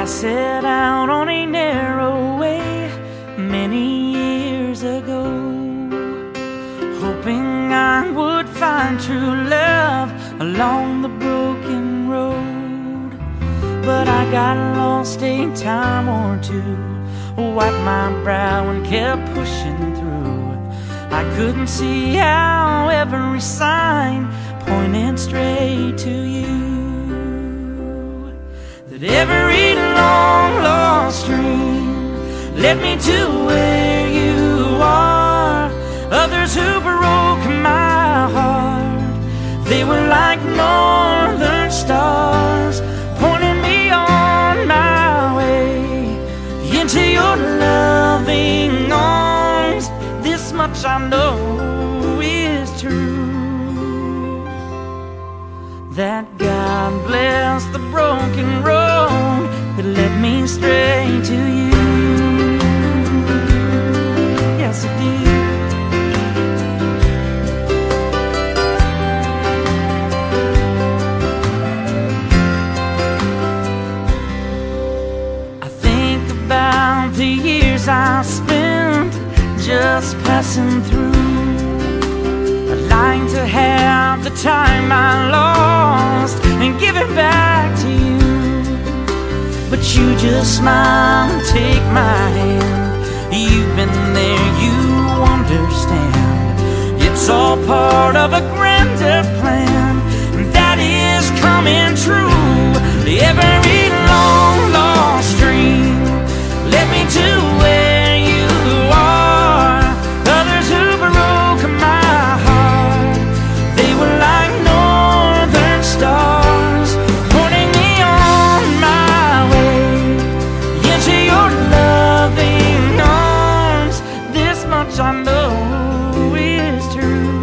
set out on a narrow way many years ago, hoping I would find true love along the broken road. But I got lost a time or two, wiped my brow and kept pushing through. I couldn't see how every sign pointed straight to you, that every long lost dream led me to where you are. Others who broke my heart, they were like northern stars, pointing me on my way into your loving arms. This much I know is true, that God bless the broken road that led me straight to you. Yes, it did. I think about the years I spent just passing through. I'd like to have the time I lost and give it back to you, but you just smile and take my hand. You've been there, you understand. It's all part of a grander plan that is coming true. Every long lost dream led me to where you are. Others who broke my heart, they were like northern stars, pointing me on my way into your loving arms. This much I know is true,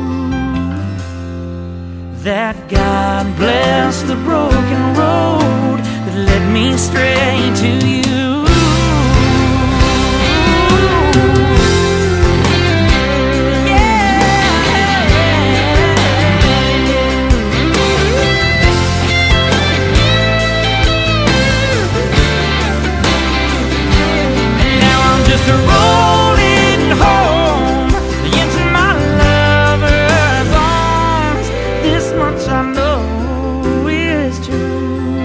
that God bless the broken road that led me straight to you. Rolling home into my lover's arms. This much I know is true,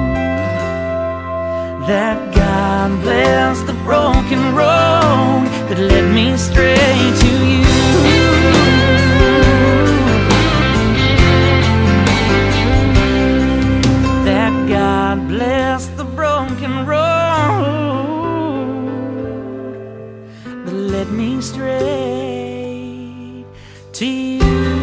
that God bless the broken road that led me straight to you, that God bless the broken road led me straight to you.